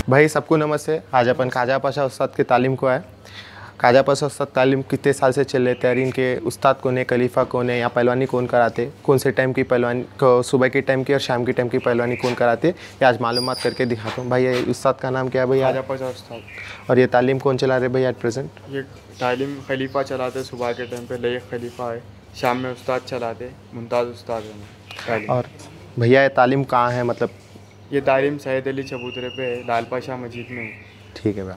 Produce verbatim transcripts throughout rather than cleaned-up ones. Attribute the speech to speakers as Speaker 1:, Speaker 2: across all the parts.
Speaker 1: भाई सबको नमस्ते। आज अपन ख्वाजा पाशा उस्ताद की तालीम को आए। ख्वाजा पाशा उस्ताद तालीम कितने साल से चल रहे, तहरीन के उस्ताद कौन है, खलीफा कौन है, या पहलवानी कौन कराते, कौन से टाइम की पहलवानी को, सुबह के टाइम की और शाम के टाइम की पहलवानी कौन कराते, ये आज मालूमात करके दिखाता हूँ। भाई ये उस्ताद का नाम क्या है भाई?
Speaker 2: ख्वाजा पाशा उस्ताद।
Speaker 1: और ये तालीम कौन चला रहे भाई एट प्रेजेंट?
Speaker 2: ये तालीम खलीफा चलाते, सुबह के टाइम पे लयक खलीफा है, शाम में उस्ताद चलाते, मुमताज़ उस्ताद है।
Speaker 1: और भैया ये तालीम कहाँ है, मतलब?
Speaker 2: ये तालीम सैयद अली चबूतरे पे है, लाल पाशा मस्जिद में है।
Speaker 1: ठीक है भैया।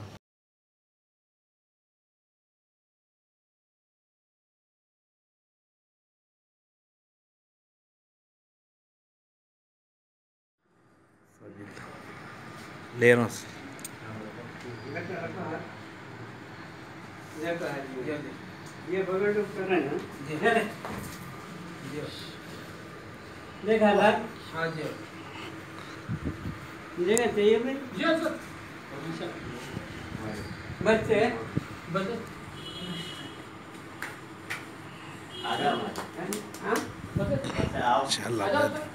Speaker 3: लेनोस
Speaker 4: ये बगल में करना है ना, देखा लाल। हाँ जी, जगह चाहिए भाई। जी सर, बच्चे बच्चे आजा हाँ बच्चे आओ चलो।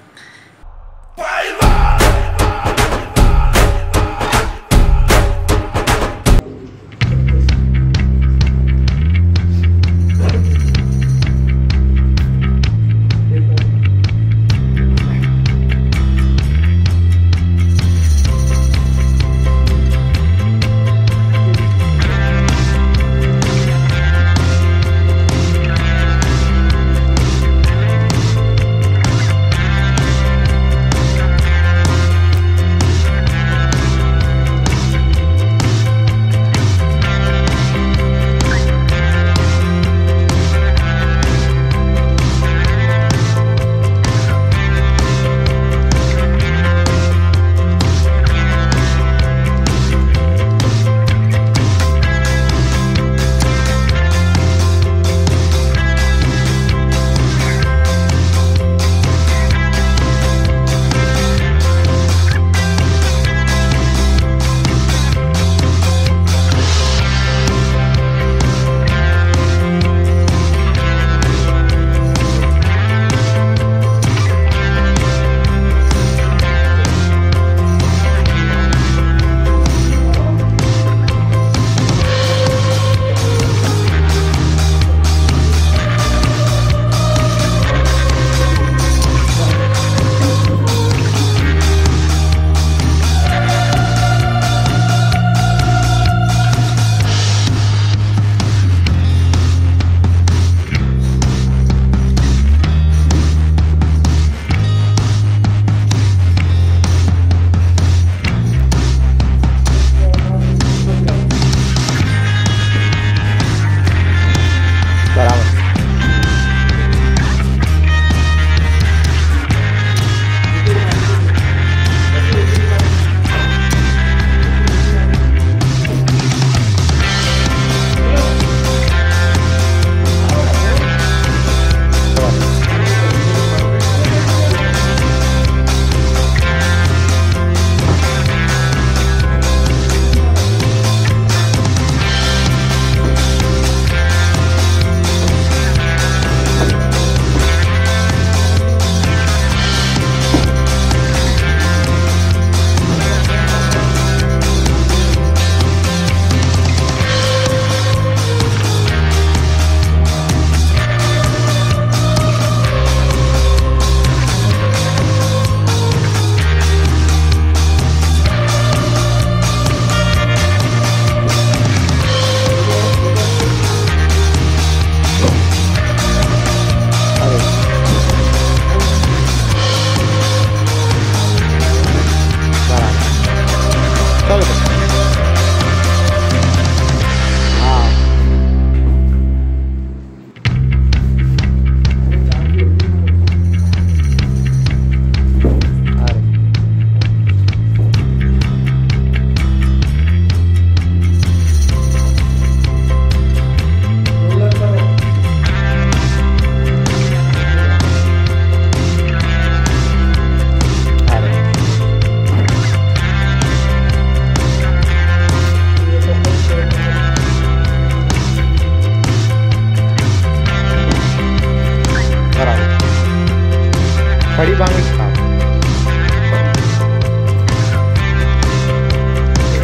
Speaker 1: खड़ी बांग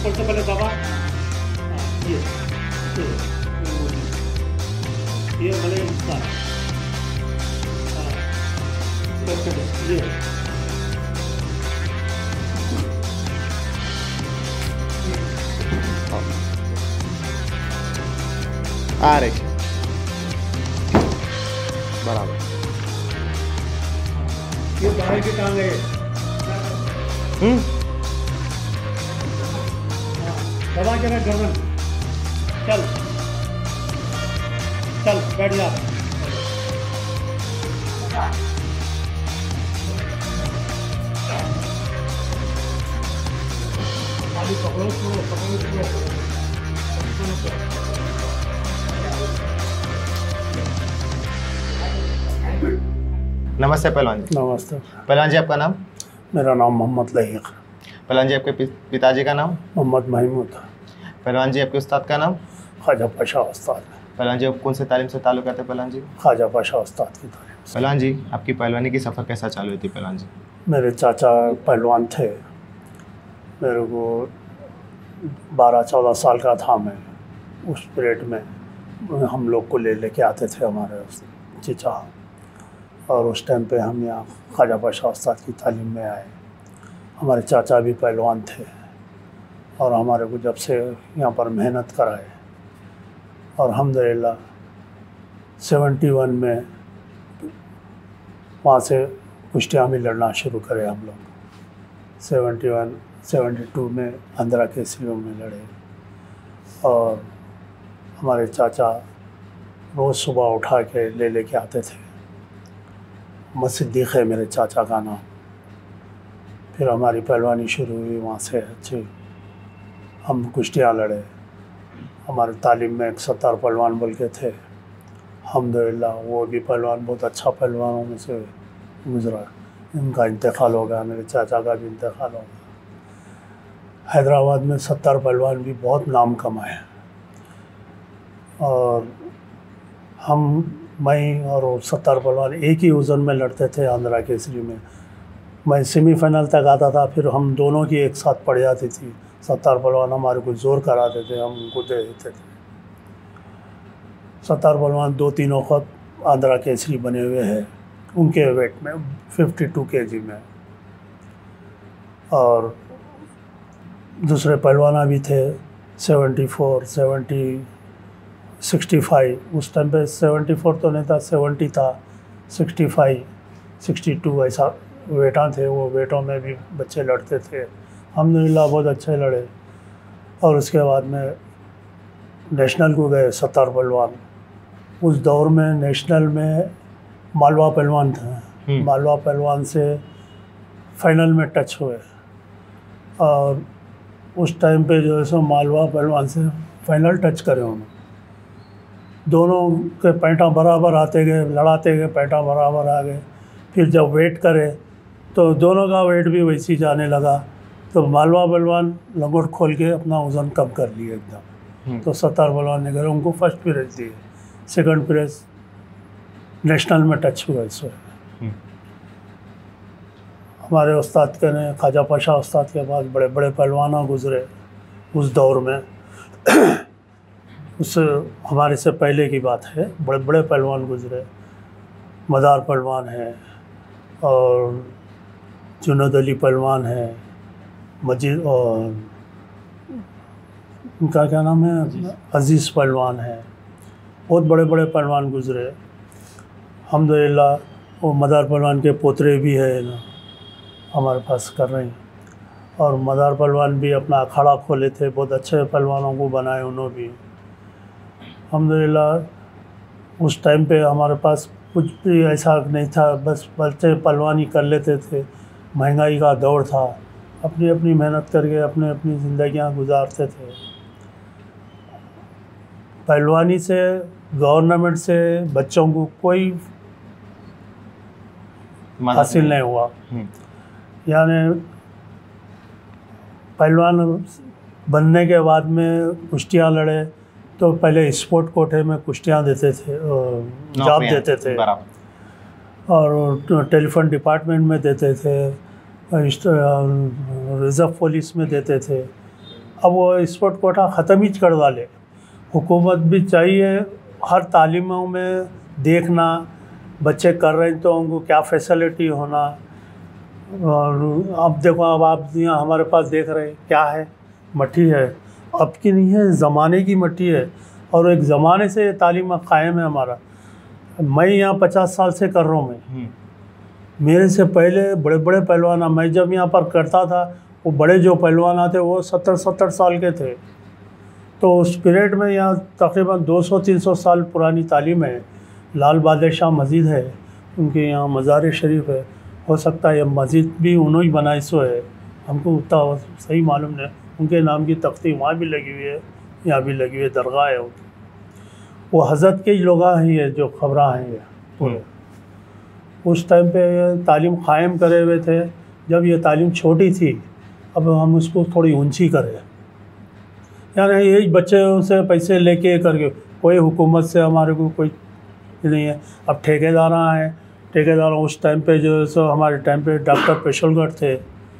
Speaker 4: सबसे पहले दबा। हाँ, ये ये ये भले इसका हाँ, करके दे, ये
Speaker 1: आ रही बराबर।
Speaker 4: ये बाहर की टांग है।
Speaker 1: हम्म
Speaker 4: दबा के रख गर्दन। चल चल बैठ जा। खाली पकड़ो छोड़ो पकड़ो छोड़ो।
Speaker 1: नमस्ते पहलवान जी।
Speaker 4: नमस्ते।
Speaker 1: पहलवान जी आपका नाम?
Speaker 4: मेरा नाम मोहम्मद लहीक।
Speaker 1: पहलवान जी आपके पि- पिताजी का नाम?
Speaker 4: मोहम्मद महमूद।
Speaker 1: पहलवान जी आपके उस्ताद का नाम?
Speaker 4: ख्वाजा पाशा उस्ताद।
Speaker 1: पहलवान जी आप कौन से तालीम से ताल्लुक़ रखते हैं पहलवान जी?
Speaker 4: ख्वाजा पाशा उस्ताद की तारीफ से।
Speaker 1: पहलवान जी आपकी पहलवानी की सफ़र कैसा चालू हुई थी पहलवान जी?
Speaker 4: मेरे चाचा पहलवान थे। मेरे को बारह चौदह साल का था मैं, उस पीरियड में हम लोग को ले लेके आते थे हमारे उस चचा, और उस टाइम पे हम यहाँ ख्वाजा पाशा उस्ताद की तालीम में आए। हमारे चाचा भी पहलवान थे और हमारे को जब से यहाँ पर मेहनत कराए, और अल्हम्दुलिल्लाह सेवेंटी वन में वहाँ से कुश्तियाँ भी लड़ना शुरू करे हम लोग। सेवेंटी वन सेवेंटी टू में आंध्रा केसरियों में लड़े, और हमारे चाचा रोज़ सुबह उठा के ले लेके आते थे। मसिद्दीक़ है मेरे चाचा का नाम। फिर हमारी पहलवानी शुरू हुई वहाँ से अच्छी। हम कुश्तियाँ लड़े। हमारे तालीम में एक सत्तार पहलवान बोल के थे, अल्हम्दुलिल्लाह वो भी पहलवान बहुत अच्छा पहलवानों में से गुजरा। इनका इंतकाल हो गया, मेरे चाचा का भी इंतकाल हो गया। हैदराबाद में सत्तार पहलवान भी बहुत नाम कमाए, और हम मैं और वो सत्तार पहलवान एक ही वज़न में लड़ते थे आंध्रा केसरी में। मैं सेमीफाइनल तक आता था, फिर हम दोनों की एक साथ पड़ जाती थी। सत्तार पहलवान हमारे को जोर कराते थे, हम उनको दे देते थे। सत्तार पहलवान दो तीन वक्त आंध्रा केसरी बने हुए हैं उनके वेट में, फिफ्टी टू केजी में। और दूसरे पहलवाना भी थे, seventy four seventy sixty five. उस टाइम पे सेवेंटी फोर तो नहीं था, सेवेंटी था, सिक्सटी फाइव सिक्सटी टू ऐसा वेटा थे। वो वेटों में भी बच्चे लड़ते थे, अल्हम्दुलिल्लाह बहुत अच्छे लड़े। और उसके बाद में नेशनल को गए सत्तार पहलवान। उस दौर में नेशनल में मालवा पहलवान थे, मालवा पहलवान से फाइनल में टच हुए, और उस टाइम पे जो है सो मालवा पहलवान से फाइनल टच करे उन्होंने। दोनों के पैंटा बराबर आते गए, लड़ाते गए, पैंटा बराबर आ गए। फिर जब वेट करे तो दोनों का वेट भी वैसे ही जाने लगा, तो मालवा पहलवान लंगोट खोल के अपना वज़न कम कर लिए एकदम। तो सत्तार पहलवान ने करे उनको फर्स्ट पीरियड दिए, सेकंड पीरियड नेशनल में टच हुआ इससे। हमारे उस्ताद के ने ख्वाजा पाशा उस्ताद के पास बड़े बड़े पहलवान गुजरे उस दौर में। उस हमारे से पहले की बात है, बड़े बड़े पहलवान गुजरे। मदार पहलवान है, और जुनैद अली पहलवान है, मजीद, और उनका क्या नाम है, अजीज़ पहलवान है। बहुत बड़े बड़े पहलवान गुजरे अल्हम्दुलिल्लाह। वो मदार पहलवान के पोतरे भी है ना हमारे पास कर रहे हैं, और मदार पहलवान भी अपना अखाड़ा खोले थे, बहुत अच्छे पहलवानों को बनाए उन्होंने भी अल्हम्दुलिल्लाह। उस टाइम पे हमारे पास कुछ भी ऐसा नहीं था, बस बच्चे पहलवानी कर लेते थे। महंगाई का दौर था, अपनी अपनी मेहनत करके अपनी अपनी ज़िंदगियां गुजारते थे। पहलवानी से गवर्नमेंट से बच्चों को कोई हासिल नहीं हुआ। यानी पहलवान बनने के बाद में कुश्तियाँ लड़े तो पहले स्पोर्ट कोटे में कुश्तियाँ देते थे, जॉब देते थे, और टेलीफोन डिपार्टमेंट में देते थे, रिजर्व पुलिस में देते थे। अब वो स्पोर्ट कोटा ख़त्म ही कर डाले। हुकूमत भी चाहिए हर तालीमों में देखना, बच्चे कर रहे हैं तो उनको क्या फैसिलिटी होना। और अब देखो, अब आप यहाँ हमारे पास देख रहे हैं क्या है, मट्टी है, अब की नहीं है, ज़माने की मट्टी है। और एक ज़माने से तालीम कायम है हमारा। मैं यहाँ पचास साल से कर रहा हूँ। मैं मेरे से पहले बड़े बड़े पहलवान, मैं जब यहाँ पर करता था वो बड़े जो पहलवान आते वो सत्तर सत्तर साल के थे। तो उस पीरियड में यहाँ तकरीबन दो सौ तीन सौ साल पुरानी तालीम है। लाल बहादुर शाह मस्जिद है, उनके यहाँ मज़ार शरीफ है। हो सकता है ये मस्जिद भी उन्होंने बनाई सो है, हमको उतना सही मालूम नहीं। उनके नाम की तख्ती वहाँ भी लगी हुई है, यहाँ भी लगी हुई है, दरगाह है उनकी। वो हज़रत के लोग ही है जो खबरा हैं ये पूरे। उस टाइम पे तालीम कायम करे हुए थे जब ये तालीम छोटी थी। अब हम उसको थोड़ी ऊंची करें, यानी यही बच्चे से पैसे लेके करके, कोई हुकूमत से हमारे को कोई नहीं है। अब ठेकेदार हैं, ठेकेदार उस टाइम पे जो सो हमारे टाइम पे डॉक्टर पेशलगढ़ थे,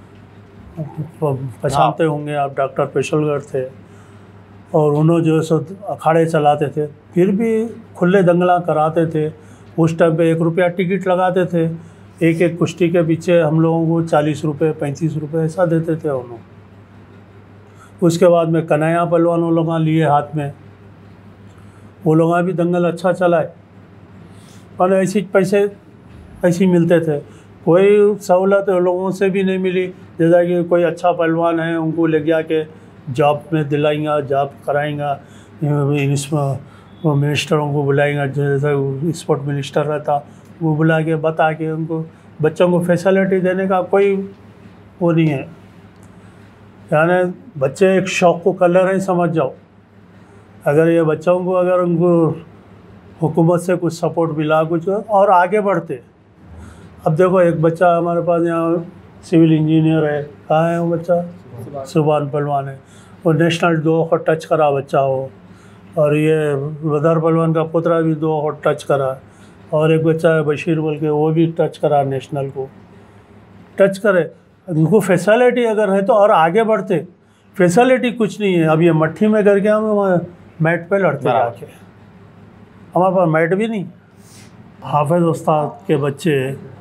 Speaker 4: पहचानते होंगे आप, डॉक्टर पेशलगढ़ थे। और उन्होंने जो सो अखाड़े चलाते थे, फिर भी खुले दंगला कराते थे। उस टाइम पे एक रुपया टिकट लगाते थे, एक एक कुश्ती के पीछे हम लोगों को चालीस रुपये पैंतीस रुपये ऐसा देते थे उन्होंने। उसके बाद में कन्हैया पहलवान वो लोग लिए हाथ में, वो लोग भी दंगल अच्छा चलाए। और ऐसी पैसे ऐसे ही मिलते थे, कोई सहूलत लोगों से भी नहीं मिली। जैसा कि कोई अच्छा पहलवान है उनको ले गया के जॉब में दिलाएंगा, जॉब कराएंगा, इसमें मिनिस्टरों को बुलाएंगा, जैसा स्पोर्ट मिनिस्टर रहता वो बुला के बता के उनको बच्चों को फैसिलिटी देने का कोई वो नहीं है। यानी बच्चे एक शौक़ को कलर है समझ जाओ। अगर ये बच्चों को अगर उनको हुकूमत से कुछ सपोर्ट मिला कुछ और आगे बढ़ते। अब देखो एक बच्चा हमारे पास यहाँ सिविल इंजीनियर है, कहाँ है वो बच्चा? सुभान पहलवान है, वो नेशनल दो को टच करा बच्चा हो। और ये वदार पहलवान का पुत्रा भी दो को टच करा। और एक बच्चा है बशीर बोल के, वो भी टच करा, नेशनल को टच करे। उनको फैसिलिटी अगर है तो और आगे बढ़ते। फैसिलिटी कुछ नहीं है। अब ये मट्ठी में करके हम मैट पे लड़ते जाके, हमारे पास मैट भी नहीं। हाफिज उस्ताद के बच्चे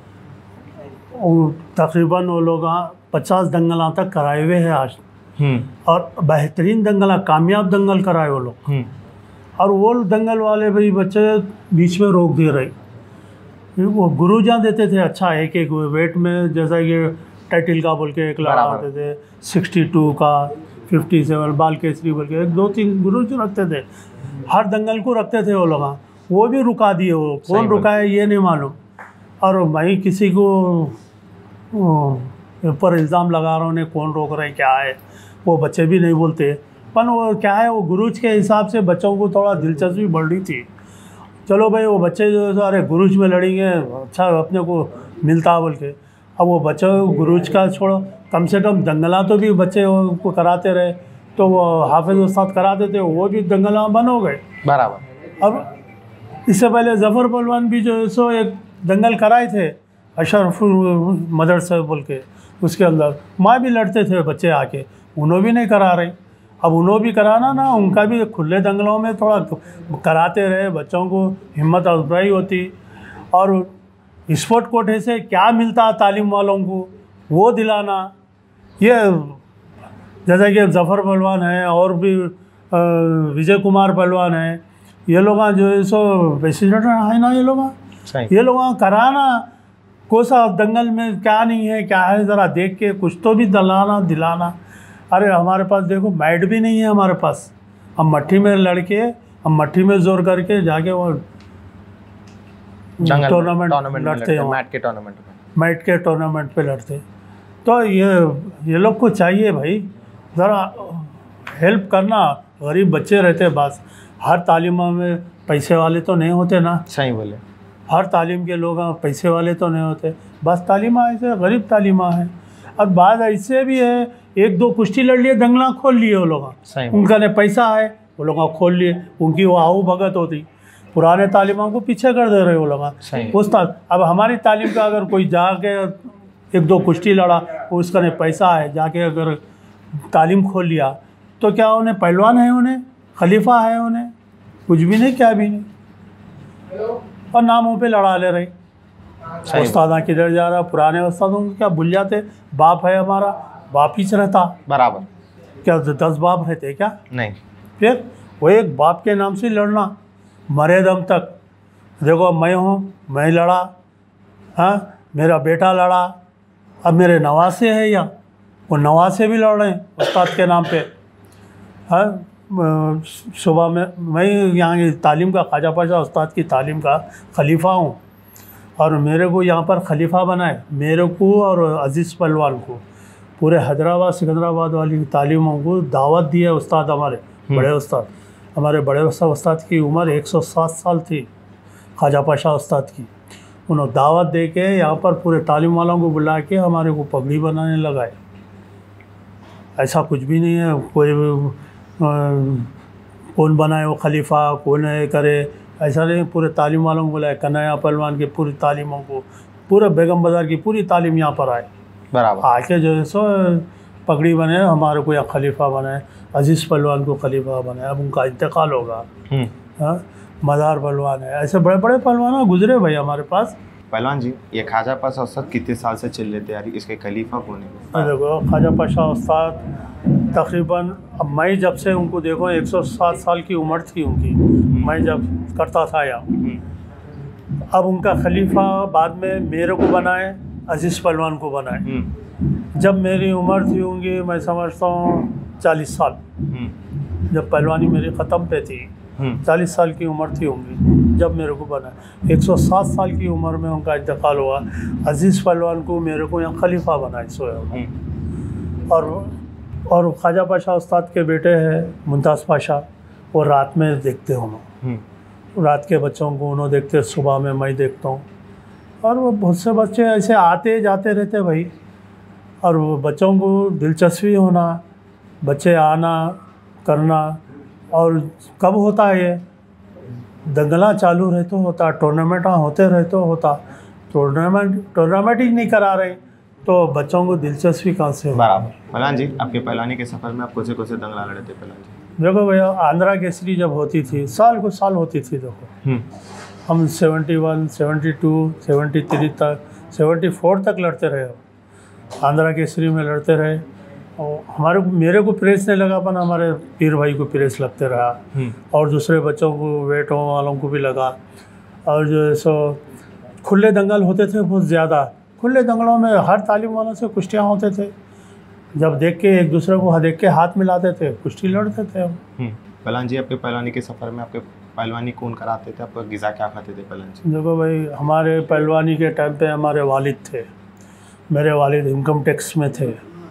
Speaker 4: तकरीबन वो लोग पचास दंगल तक कराए हुए हैं आज, और बेहतरीन दंगल, कामयाब दंगल कराए वो लोग। और वो दंगल वाले भाई बच्चे बीच में रोक दे रहे। वो गुरुजान देते थे अच्छा, एक एक वेट में, जैसा कि टाइटिल का बोल के एक लगाते थे, सिक्सटी टू का, फिफ्टी सेवन बाल केसरी बोल के एक दो तीन गुरु जो रखते थे, हर दंगल को रखते थे वो लोग। वो भी रुका दिए, वो कौन रुकाया ये नहीं मालूम। और मैं किसी को ऊपर इल्ज़ाम लगा रहा हूँ, उन्हें कौन रोक रहे हैं क्या है, वो बच्चे भी नहीं बोलते। पर वो क्या है, वो गुरुज के हिसाब से बच्चों को थोड़ा दिलचस्पी बढ़ रही थी। चलो भाई वो बच्चे जो है अरे गुरुज में लड़ेंगे, अच्छा अपने को मिलता बोल के। अब वो बच्चे गुरुज का छोड़ो, कम से कम दंगला तो भी बच्चे को कराते रहे। तो वो हाफिज उस्ताद कराते थे, वो भी दंगला बंद हो गए
Speaker 1: बराबर।
Speaker 4: अब इससे पहले जफ़र पहलवान भी जो है सो एक दंगल कराए थे, अशरफ मदरसा बोल के, उसके अंदर माँ भी लड़ते थे बच्चे आके, उन्होंं भी नहीं करा रहे। अब उन्हों भी कराना ना, उनका भी खुले दंगलों में थोड़ा कराते रहे, बच्चों को हिम्मत अफजाई होती। और स्पोर्ट कोटे से क्या मिलता तालीम वालों को वो दिलाना। ये जैसे कि जफ़र पहलवान है और भी विजय कुमार पहलवान है, ये लोग जो है सो प्रेसिडेंट है ना, ये लोग ये लोग कराना को सा दंगल में क्या नहीं है क्या है, ज़रा देख के कुछ तो भी दिलाना दिलाना। अरे हमारे पास देखो मैट भी नहीं है हमारे पास, हम मट्ठी में लड़के, हम मट्ठी में जोर करके जाके वो टूर्नामेंट लड़ते हैं,
Speaker 1: मैट के टूर्नामेंट पे
Speaker 4: मैट के टूर्नामेंट पे लड़ते। तो ये ये लोग को चाहिए भाई ज़रा हेल्प करना। गरीब बच्चे रहते बस, हर तालीम में पैसे वाले तो नहीं होते ना।
Speaker 1: सही बोले,
Speaker 4: हर तालीम के लोग पैसे वाले तो नहीं होते, बस तालीमा ऐसे गरीब तालीमा है। अब बात ऐसे भी है, एक दो कुश्ती लड़ लिए, दंगला खोल लिए वो लोग, उनका ने पैसा है वो लोग खोल लिए, उनकी वो आहू भगत होती। पुराने तालीमों को पीछे कर दे रहे वो लोग उस्ताद। अब हमारी तालीम का अगर कोई जाके एक दो कुश्ती लड़ा, उसका ने पैसा है, जाके अगर तालीम खोल लिया तो क्या उन्हें पहलवान है, उन्हें खलीफा है, उन्हें कुछ भी नहीं, क्या भी नहीं, और नामों पे लड़ा ले रही। उस्तादा किधर जा रहा, पुराने उस्तादों को क्या भूल जाते, बाप है हमारा, बाप ही रहता,
Speaker 1: बराबर।
Speaker 4: क्या दस बाप रहते क्या?
Speaker 1: नहीं।
Speaker 4: फिर वो एक बाप के नाम से लड़ना मरे दम तक। देखो मैं हूँ, मैं लड़ा, हाँ मेरा बेटा लड़ा, अब मेरे नवासे है या वो नवासे भी लड़ रहे हैं उस्ताद के नाम पे। हाँ सुबह में मैं यहाँ की तालीम का, ख्वाजा पाशा उस्ताद की तालीम का खलीफा हूँ, और मेरे को यहाँ पर खलीफा बनाए, मेरे को और अजीज़ पहलवान को, पूरे हैदराबाद सिकंदराबाद वाली तालीमों को दावत दी है उस्ताद हमारे बड़े उस्ताद। हमारे बड़े उस्ताद उस्ताद की उम्र एक सौ सात साल थी, ख्वाजा पाशा उस्ताद की। उन्होंने दावत दे के यहाँ पर पूरे तालीम वालों को बुला के हमारे को पगड़ी बनाने लगाए। ऐसा कुछ भी नहीं है, कोई आ, कौन बनाए वो खलीफा, कौन है करे, ऐसा नहीं। पूरे तालीम वालों को बुलाए, कन्हैया पहलवान की पूरी तालीमों को, पूरे बेगम बाज़ार की पूरी तालीम यहाँ पर आए,
Speaker 1: बराबर।
Speaker 4: आके जो है सो पगड़ी बने, हमारे को यहाँ खलीफा बनाए, अजीज़ पहलवान को खलीफा बनाए। अब उनका इंतकाल होगा। हाँ मदार पहलवान है, ऐसे बड़े बड़े पहलवान गुजरे भाई हमारे पास।
Speaker 1: पहलवान जी, ये ख्वाजा पाशा उस्ताद कितने साल से चल रहे तैयारी, इसके खलीफा कौन है?
Speaker 4: देखो ख्वाजा पाशा उस्ताद तकरीबन, अब मैं जब से उनको देखो एक सौ सात साल की उम्र थी उनकी, मैं जब करता था यहाँ। अब उनका खलीफा बाद में मेरे को बनाए, अजीज़ पहलवान को बनाए। जब मेरी उम्र थी होंगी, मैं समझता हूँ चालीस साल, जब पहलवानी मेरी ख़त्म पे थी, चालीस साल की उम्र थी होंगी जब मेरे को बना। एक सौ सात साल की उम्र में उनका इंतकाल हुआ। अजीज़ पहलवान को मेरे को यहाँ खलीफा बनाए सोया। और और ख्वाजा पाशा उस्ताद के बेटे हैं मुमताज़ पाशा, वो रात में देखते हूँ, रात के बच्चों को उन्होंने देखते, सुबह में मैं देखता हूँ। और वो बहुत से बच्चे ऐसे आते जाते रहते भाई, और वो बच्चों को दिलचस्पी होना, बच्चे आना करना। और कब होता है ये, दंगला चालू रहते होता, टूर्नामेंट होते रहते होता, टूर्नामेंट टूर्नामेंट ही नहीं करा रहे, तो बच्चों को दिलचस्पी कहाँ से? बराबर।
Speaker 1: पहलवान जी, आपके पहलवानी के सफ़र में आप कौन से कौन से दंगला लड़े थे पहलवान जी?
Speaker 4: देखो भैया, आंध्रा केसरी जब होती थी, साल को साल होती थी। देखो हम seventy one, seventy two, seventy three तक, सेवेंटी फोर तक लड़ते रहे, आंध्रा केसरी में लड़ते रहे। और हमारे को, मेरे को प्रेस नहीं लगा, पर हमारे पीर भाई को प्रेस लगते रहा, और दूसरे बच्चों को, वेटों वालों को भी लगा। और जो है सो खुले दंगल होते थे बहुत ज़्यादा। खुले दंगलों में हर तालीम वालों से कुश्तियाँ होते थे, जब देख के एक दूसरे को देख के हाथ मिलाते थे, कुश्ती लड़ते थे हम।
Speaker 1: पहलवान जी, आपके पहलवानी के सफ़र में आपके पहलवानी कौन कराते थे, आपका ग़िज़ा क्या खाते थे पहलवान जी?
Speaker 4: देखो भाई, हमारे पहलवानी के टाइम पे हमारे वालिद थे, मेरे वालिद इनकम टैक्स में थे।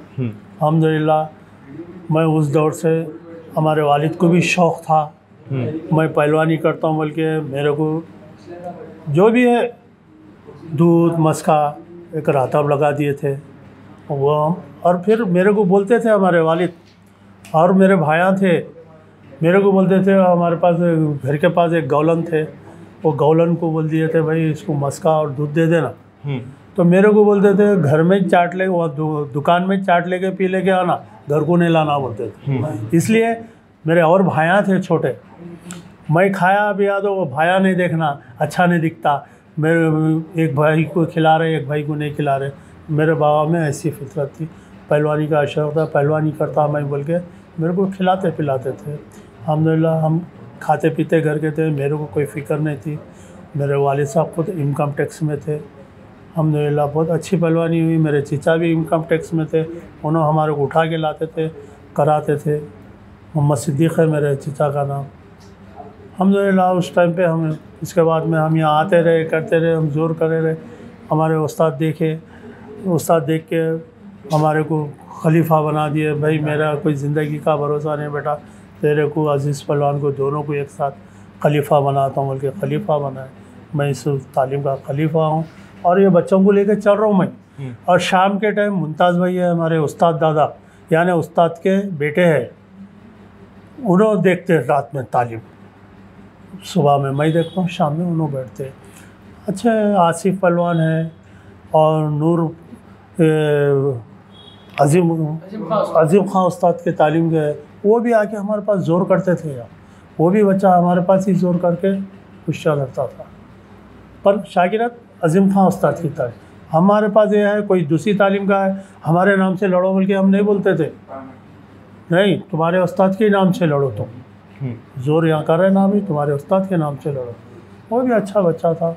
Speaker 4: अल्हम्दुलिल्लाह मैं उस दौर से, हमारे वालिद को भी शौक़ था मैं पहलवानी करता हूँ, बल्कि मेरे को जो भी है दूध मस्का एक राताब लगा दिए थे वो। और फिर मेरे को बोलते थे हमारे वालिद, और मेरे भाया थे, मेरे को बोलते थे, हमारे पास घर के पास एक गौलन थे, वो गौलन को बोल दिए थे भाई इसको मस्का और दूध दे देना। तो मेरे को बोलते थे घर में चाट ले, वो दु, दुकान में चाट लेके पी लेके आना, घर को नहीं लाना बोलते थे। इसलिए मेरे और भाया थे छोटे, मैं खाया भी याद हो, वो भाया नहीं देखना, अच्छा नहीं दिखता, मेरे एक भाई को खिला रहे एक भाई को नहीं खिला रहे। मेरे बाबा में ऐसी फितरत थी, पहलवानी का शौक़ था, पहलवानी करता मैं बोल के मेरे को खिलाते पिलाते थे। अल्हम्दुलिल्लाह हम खाते पीते घर के थे, मेरे को कोई फ़िक्र नहीं थी। मेरे वालिद साहब खुद इनकम टैक्स में थे, अल्हम्दुलिल्लाह बहुत अच्छी पहलवानी हुई। मेरे चीचा भी इनकम टैक्स में थे, उन्होंने हमारे को उठा के लाते थे, कराते थे। मोहम्मद सिद्दीक़ है मेरे चीचा का नाम। अल्हम्दुलिल्लाह उस टाइम पे हम, इसके बाद में हम यहाँ आते रहे, करते रहे, हम जोर करे रहे। हमारे उस्ताद देखे, उस्ताद देख के हमारे को खलीफा बना दिए। भाई मेरा कोई ज़िंदगी का भरोसा नहीं बेटा, तेरे को अजीज़ पहलवान को दोनों को एक साथ खलीफा बनाता हूँ, बल्कि खलीफा बनाए। मैं इस तालीम का खलीफा हूँ और ये बच्चों को लेकर चल रहा हूँ मैं। और शाम के टाइम मुमताज़ भाई है हमारे उस्ताद दादा, यानी उस्ताद के बेटे हैं, उन्होंने देखते रात में तालीम, सुबह में मैं देखता हूँ, शाम में उन्होंने बैठते। अच्छे आसिफ पहलवान है और नूर अजीम अजीम खां उस्ताद के तालीम के, वो भी आके हमारे पास जोर करते थे यार, वो भी बच्चा हमारे पास ही जोर करके कुश्तियाँ लड़ता था। पर शागिर्द अजीम खान उस्ताद की था। हमारे पास ये है कोई दूसरी तालीम का है, हमारे नाम से लड़ो बल्कि हम नहीं बोलते थे, नहीं तुम्हारे उस्ताद के नाम से लड़ो, तुम जोर यहाँ कर रहे ना भी, तुम्हारे उस्ताद के नाम से लड़ो। वो भी अच्छा बच्चा था।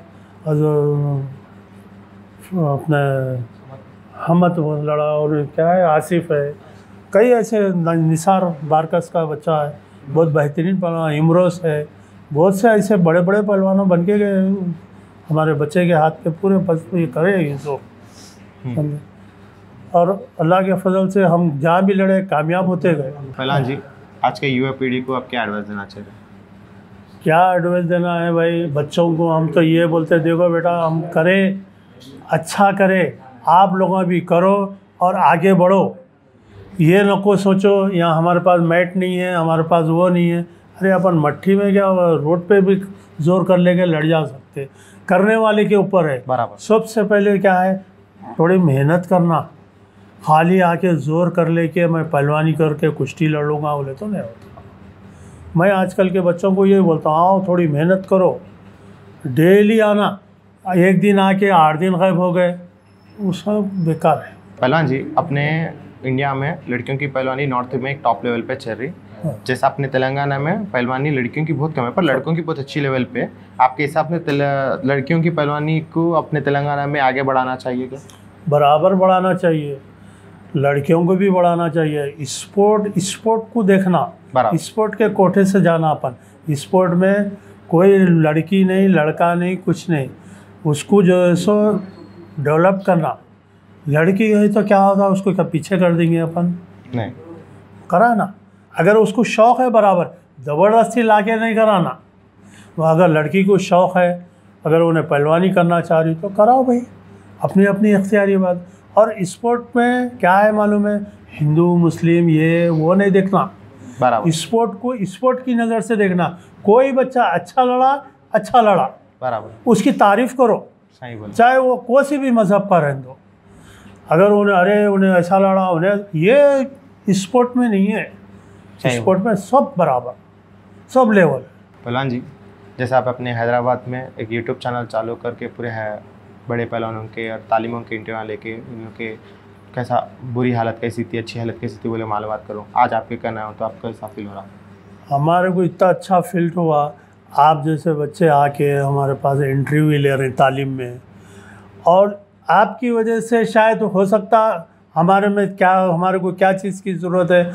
Speaker 4: अपने हमद वो लड़ा, और क्या है आसिफ है, कई ऐसे, निसार बारकस का बच्चा है बहुत बेहतरीन पहलवान, इमरोस है, बहुत से ऐसे बड़े बड़े पहलवानों बन के गए हमारे बच्चे के हाथ पे पूरे बस ये करे ये तो। और अल्लाह के फजल से हम जहाँ भी लड़े कामयाब होते गए।
Speaker 1: पहलवान जी, आज के युवा पीढ़ी को आप क्या एडवाइस देना चाहिए?
Speaker 4: क्या एडवाइस देना है भाई बच्चों को? हम तो ये बोलते देखो बेटा, हम करें अच्छा करें, आप लोग भी करो और आगे बढ़ो। ये न को सोचो यहाँ हमारे पास मैट नहीं है, हमारे पास वो नहीं है। अरे अपन मट्ठी में क्या रोड पे भी जोर कर लेके लड़ जा सकते, करने वाले के ऊपर है।
Speaker 1: बराबर।
Speaker 4: सबसे पहले क्या है, थोड़ी मेहनत करना। खाली आके जोर कर लेके मैं पहलवानी करके कुश्ती लड़ लूँगा बोले तो नहीं होता। मैं आजकल के बच्चों को ये बोलता हूँ, आओ थोड़ी मेहनत करो, डेली आना। एक दिन आके आठ दिन गायब हो गए, वो सब बेकार है।
Speaker 1: पहलवान जी, अपने इंडिया में लड़कियों की पहलवानी नॉर्थ में एक टॉप लेवल पे चल रही, जैसे अपने तेलंगाना में पहलवानी लड़कियों की बहुत कम है पर लड़कों की बहुत अच्छी लेवल पे। आपके हिसाब से लड़कियों की पहलवानी को अपने तेलंगाना में आगे बढ़ाना चाहिए क्या?
Speaker 4: बराबर बढ़ाना चाहिए, लड़कियों को भी बढ़ाना चाहिए। स्पोर्ट स्पोर्ट को देखना, स्पोर्ट के कोठे से जाना। अपन स्पोर्ट में कोई लड़की नहीं लड़का नहीं कुछ नहीं, उसको जो है सो डेवलप करना। लड़की है तो क्या होगा, उसको क्या पीछे कर देंगे अपन?
Speaker 1: नहीं,
Speaker 4: कराना। अगर उसको शौक़ है बराबर, ज़बरदस्ती ला के नहीं कराना। वो अगर लड़की को शौक़ है, अगर उन्हें पहलवानी करना चाह रही तो कराओ भाई, अपनी अपनी इख्तियारी बात। और स्पोर्ट में क्या है मालूम है, हिंदू मुस्लिम ये वो नहीं देखना,
Speaker 1: बराबर।
Speaker 4: स्पोर्ट को स्पोर्ट की नज़र से देखना। कोई बच्चा अच्छा लड़ा अच्छा लड़ा,
Speaker 1: बराबर,
Speaker 4: उसकी तारीफ़ करो,
Speaker 1: सही बोल,
Speaker 4: चाहे वो कोई सी भी मज़हब का रहने दो। अगर उन्हें अरे उन्हें ऐसा लड़ा उन्हें, ये स्पोर्ट में नहीं है। स्पोर्ट में सब बराबर, सब लेवल।
Speaker 1: पहलवान जी, जैसे आप अपने हैदराबाद में एक यूट्यूब चैनल चालू करके पूरे है बड़े पहलवानों के और तालीमों के इंटरव्यू लेके उनके कैसा बुरी हालत कैसी थी, अच्छी हालत कैसी थी बोले मालूमात करो, आज आपके कहना हो तो आपको कैसा फील हो रहा?
Speaker 4: हमारे को इतना अच्छा फील हुआ, आप जैसे बच्चे आके हमारे पास इंटरव्यू ले रहे हैं तालीम में, और आपकी वजह से शायद हो सकता हमारे में क्या, हमारे को क्या चीज़ की ज़रूरत है,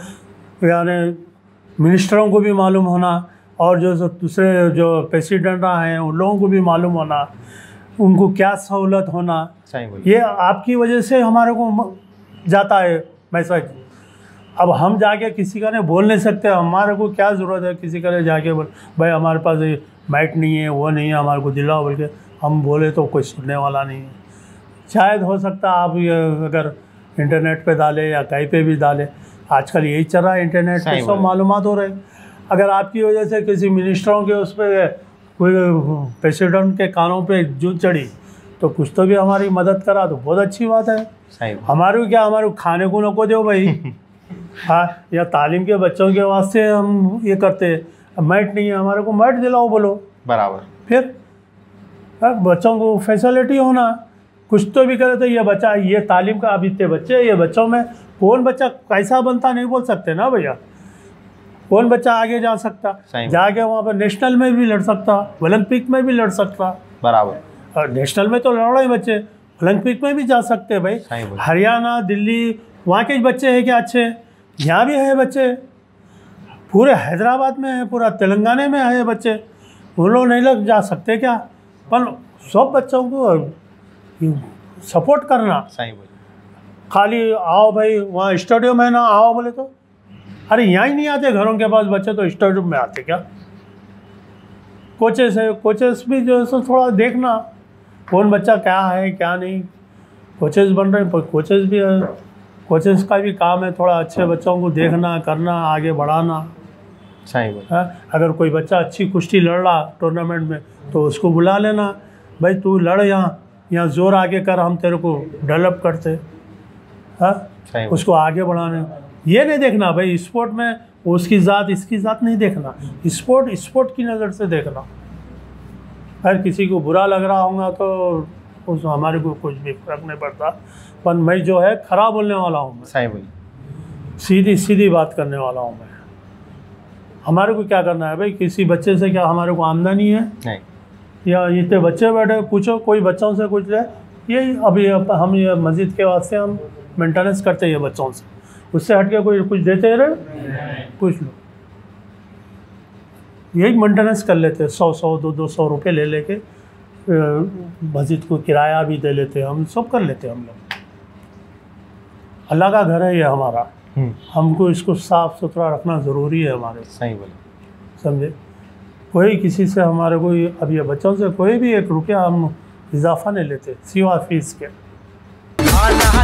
Speaker 4: यानी मिनिस्टरों को भी मालूम होना, और जो जो दूसरे जो प्रेसिडेंट हैं उन लोगों को भी मालूम होना, उनको क्या सहूलत होना।
Speaker 1: सही बोलिए।
Speaker 4: ये आपकी वजह से हमारे को जाता है मैसेज। अब हम जाके किसी का ने बोल नहीं सकते, हमारे को क्या ज़रूरत है किसी का ने जाके बोल भाई हमारे पास ये मैट नहीं है वो नहीं है हमारे को दिलाओ, बोल के हम बोले तो कोई सुनने वाला नहीं है। शायद हो सकता आप ये अगर इंटरनेट पे डालें या कहीं पे भी डालें, आजकल यही चल रहा है, इंटरनेट पे सब मालूमात हो रहे। अगर आपकी वजह से किसी मिनिस्टरों के उस पर कोई प्रेसिडेंट के कानों पे जूत चढ़ी तो कुछ तो भी हमारी मदद करा तो बहुत अच्छी बात है।
Speaker 1: सही।
Speaker 4: हमारे क्या, हमारे खाने को नको दो भाई। हाँ, या तालीम के बच्चों के वास्ते हम ये करते हैं, मैट नहीं है हमारे को मैट दिलाओ बोलो,
Speaker 1: बराबर।
Speaker 4: फिर बच्चों को फैसिलिटी होना, कुछ तो भी करे। तो ये बच्चा, ये तालीम का अभी इतने बच्चे, ये बच्चों में कौन बच्चा कैसा बनता नहीं बोल सकते ना भैया। कौन बच्चा आगे जा सकता, जाके वहाँ पर नेशनल में भी लड़ सकता, ओलंपिक में भी लड़ सकता,
Speaker 1: बराबर।
Speaker 4: और नेशनल में तो लड़ रहे बच्चे, ओलंपिक में भी जा सकते हैं भाई। हरियाणा दिल्ली वहाँ के बच्चे हैं क्या अच्छे, यहाँ भी है बच्चे, पूरे हैदराबाद में है, पूरा तेलंगाना में है बच्चे, उन लोग नहीं लग जा सकते क्या? पर सब बच्चों को सपोर्ट करना।
Speaker 1: सही बोले।
Speaker 4: खाली आओ भाई वहाँ स्टेडियम है ना, आओ बोले तो अरे यहाँ ही नहीं आते, घरों के पास बच्चे तो स्टेडियम में आते क्या? कोचेस है, कोचेस भी जो है सो थोड़ा देखना कौन बच्चा क्या है क्या नहीं। कोचेस बन रहे हैं पर कोचेस भी है, कोचेस का भी काम है थोड़ा अच्छे बच्चों को देखना करना आगे बढ़ाना।
Speaker 1: सही बोले।
Speaker 4: है, अगर कोई बच्चा अच्छी कुश्ती लड़ रहा टूर्नामेंट में तो उसको बुला लेना, भाई तू लड़ यहाँ यहाँ जोर आगे कर, हम तेरे को डेवलप करते हैं, उसको आगे बढ़ाने। ये नहीं देखना भाई स्पोर्ट में उसकी ज़ात इसकी ज़ात नहीं देखना, स्पोर्ट स्पोर्ट की नज़र से देखना। अगर किसी को बुरा लग रहा होगा तो उस हमारे को कुछ भी फर्क नहीं पड़ता, पर मैं जो है खराब बोलने वाला हूँ, मैं
Speaker 1: सही बोली,
Speaker 4: सीधी सीधी बात करने वाला हूँ मैं। हमारे को क्या करना है भाई, किसी बच्चे से क्या हमारे को आमदनी है?
Speaker 1: नहीं,
Speaker 4: या इतने बच्चे बैठे, पूछो कोई बच्चों से कुछ ले, यही अभी हम ये मस्जिद के वास्ते हम मेंटेनेंस करते हैं बच्चों से, उससे हट के कोई कुछ देते रहे? पूछ लो, यही मेंटेनेंस कर लेते हैं, सौ सौ दो दो सौ रुपये ले लेके मस्जिद को किराया भी दे लेते हैं, हम सब कर लेते हैं हम लोग। अल्लाह का घर है ये हमारा, हमको इसको साफ़ सुथरा रखना ज़रूरी है हमारे।
Speaker 1: सही बोले,
Speaker 4: समझे? कोई किसी से हमारे कोई अब ये बच्चों से कोई भी एक रुपया हम इजाफा नहीं लेते सिवा फीस के।